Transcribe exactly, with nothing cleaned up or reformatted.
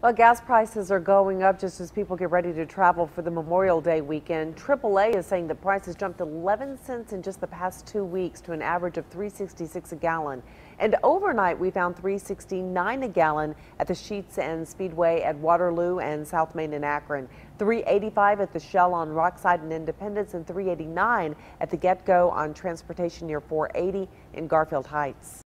Well, gas prices are going up just as people get ready to travel for the Memorial Day weekend. triple A is saying the prices jumped eleven cents in just the past two weeks to an average of three sixty-six a gallon. And overnight, we found three sixty-nine a gallon at the Sheetz and Speedway at Waterloo and South Main in Akron, three eighty-five at the Shell on Rockside and Independence, and three eighty-nine at the Get Go on Transportation near four eighty in Garfield Heights.